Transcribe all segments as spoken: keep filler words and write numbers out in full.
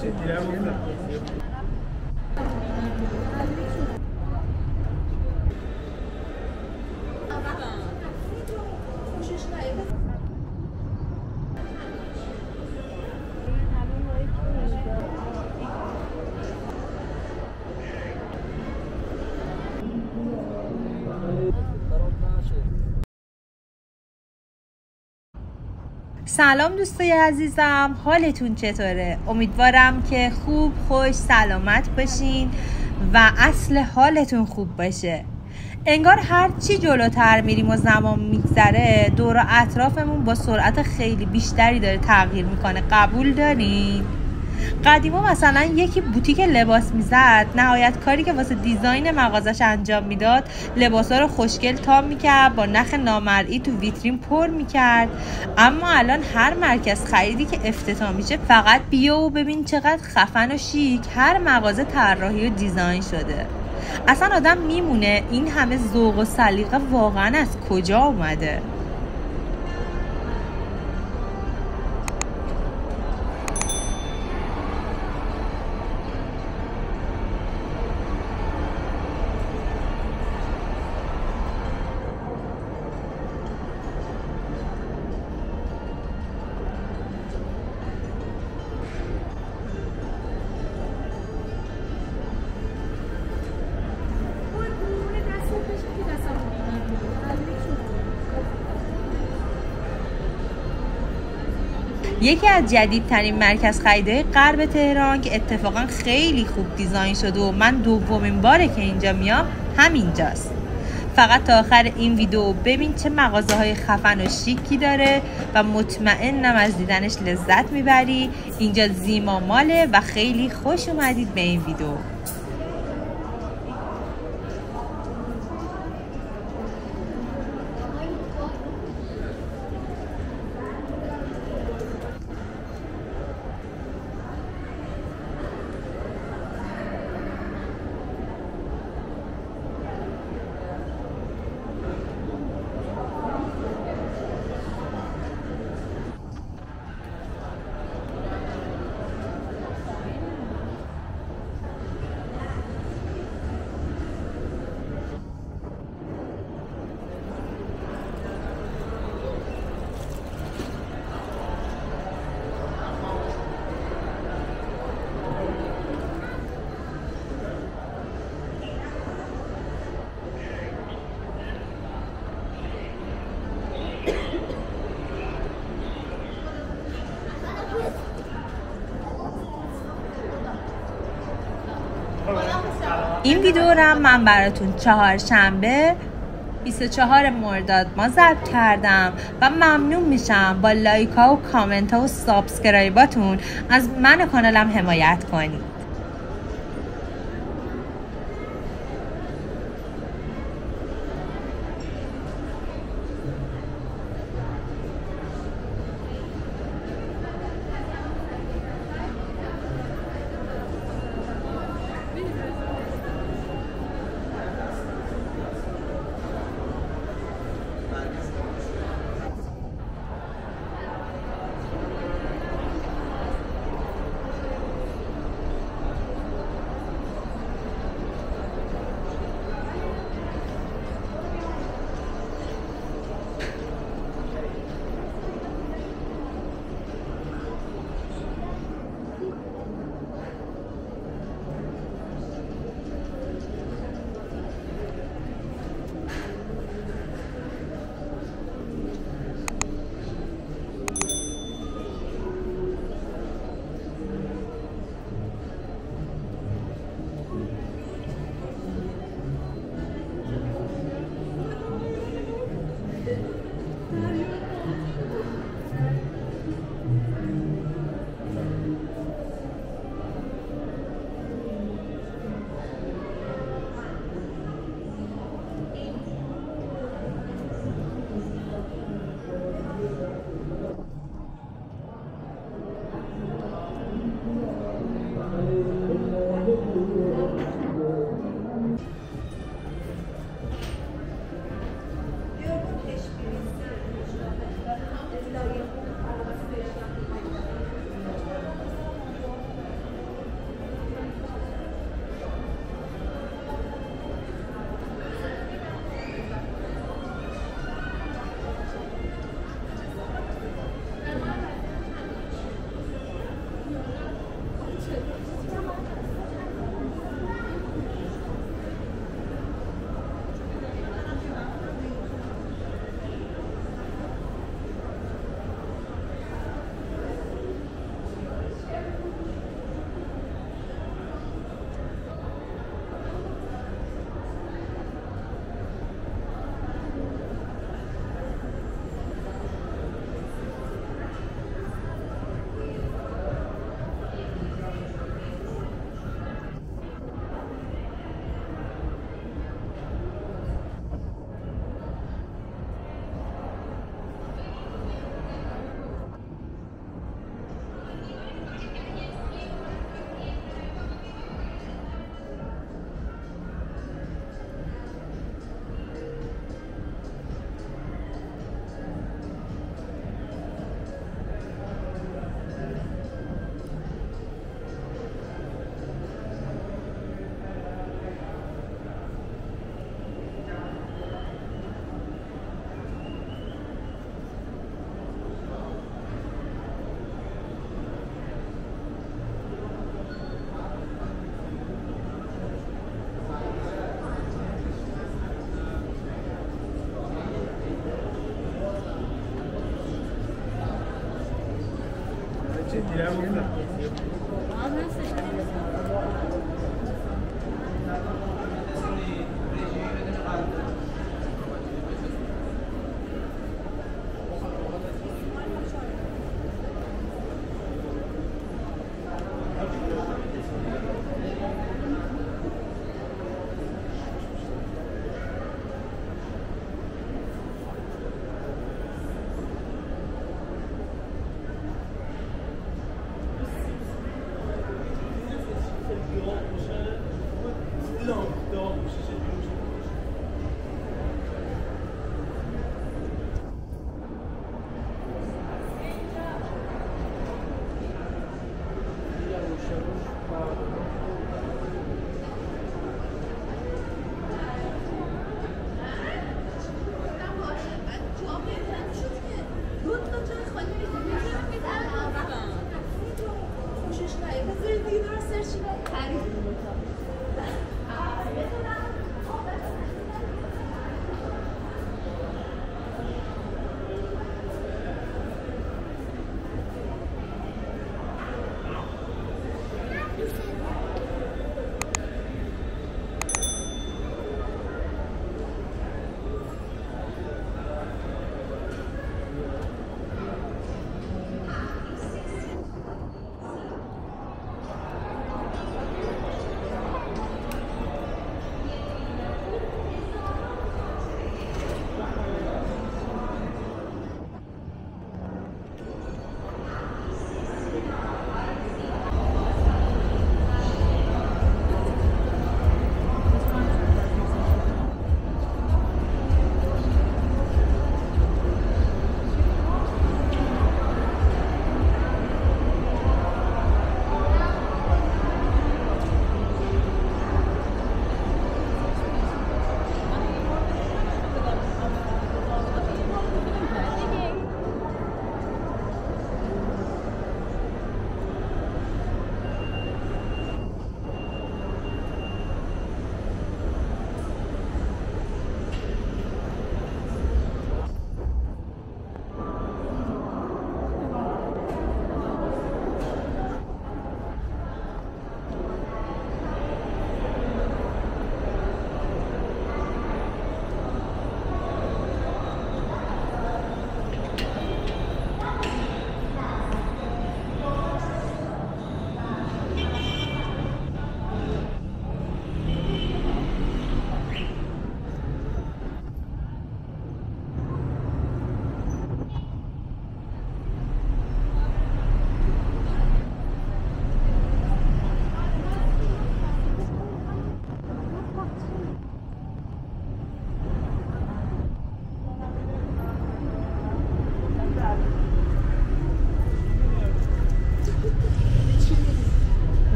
سلام دوستای عزیزم، حالتون چطوره؟ امیدوارم که خوب، خوش، سلامت باشین و اصل حالتون خوب باشه. انگار هر چی جلوتر میریم و زمان میگذره دور و اطرافمون با سرعت خیلی بیشتری داره تغییر میکنه. قبول دارین؟ قدیما مثلا یکی بوتیک لباس میزد، نهایت کاری که واسه دیزاین مغازش انجام میداد لباسا رو خوشگل تام میکرد، با نخ نامرئی تو ویترین پر میکرد. اما الان هر مرکز خریدی که افتتاح میشه فقط بیا و ببین چقدر خفن و شیک هر مغازه طراحی و دیزاین شده. اصلا آدم میمونه این همه ذوق و سلیقه واقعا از کجا اومده؟ یکی از جدیدترین مرکز خریدهای غرب تهران که اتفاقا خیلی خوب دیزاین شده و من دومین باره که اینجا میام همینجاست. فقط تا آخر این ویدیو ببین چه مغازه های خفن و شیکی داره و مطمئنم از دیدنش لذت میبری. اینجا زیما ماله و خیلی خوش اومدید به این ویدیو. این ویدیو رو من براتون چهارشنبه بیست و چهارم مرداد ما ضبط کردم و ممنون میشم با لایک ها و کامنت ها و سابسکرایباتون از من و کانالم حمایت کنید.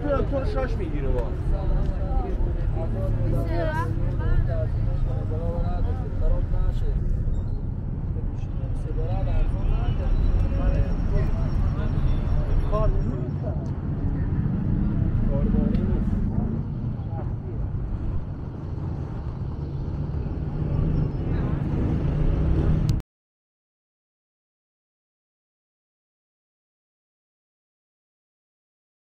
تو تو شاش میگیره با